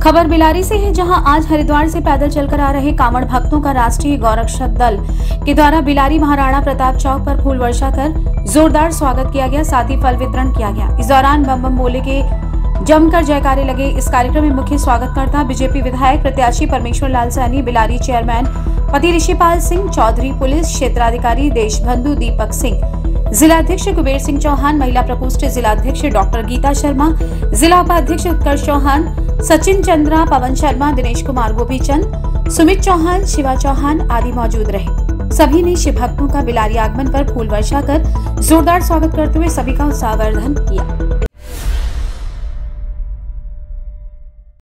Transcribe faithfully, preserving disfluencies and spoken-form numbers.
खबर बिलारी से है, जहां आज हरिद्वार से पैदल चलकर आ रहे कांवड़ भक्तों का राष्ट्रीय गौरक्षक दल के द्वारा बिलारी महाराणा प्रताप चौक पर फूल वर्षा कर जोरदार स्वागत किया गया। साथ ही फल वितरण किया गया। इस दौरान बम बम बोले के जमकर जयकारे लगे। इस कार्यक्रम में मुख्य स्वागतकर्ता बीजेपी विधायक प्रत्याशी परमेश्वर लाल सैनी, बिलारी चेयरमैन पति ऋषिपाल सिंह चौधरी, पुलिस क्षेत्राधिकारी देशबंधु दीपक सिंह, जिला अध्यक्ष कुबेर सिंह चौहान, महिला प्रकोष्ठ जिला अध्यक्ष डॉक्टर गीता शर्मा, जिला उपाध्यक्ष उत्कर्ष चौहान, सचिन चंद्रा, पवन शर्मा, दिनेश कुमार, गोपीचंद, सुमित चौहान, शिवा चौहान आदि मौजूद रहे। सभी ने शिव भक्तों का बिलारी आगमन पर फूल वर्षा कर जोरदार स्वागत करते हुए सभी का उत्साहवर्धन किया।